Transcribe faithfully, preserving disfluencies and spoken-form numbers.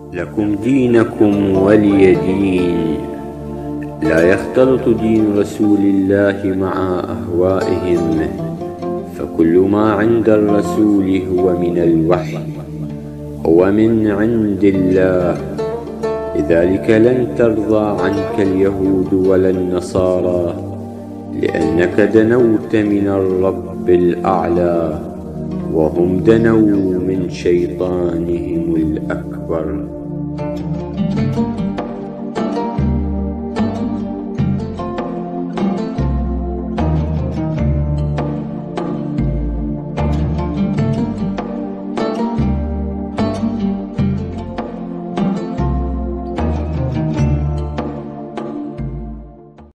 لكم دينكم ولي دين. لا يختلط دين رسول الله مع أهوائهم، فكل ما عند الرسول هو من الوحي، هو من عند الله. لذلك لن ترضى عنك اليهود ولا النصارى، لأنك دنوت من الرب الأعلى، وهم دنوا من شيطانهم الأكبر.